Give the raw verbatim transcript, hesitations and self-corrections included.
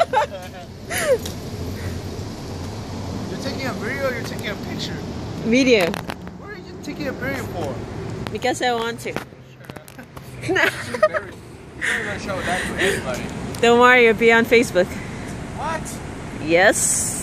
You're taking a video or you're taking a picture? Video. What are you taking a video for? Because I want to. You're not gonna show that to anybody. Don't worry, you'll be on Facebook. What? Yes.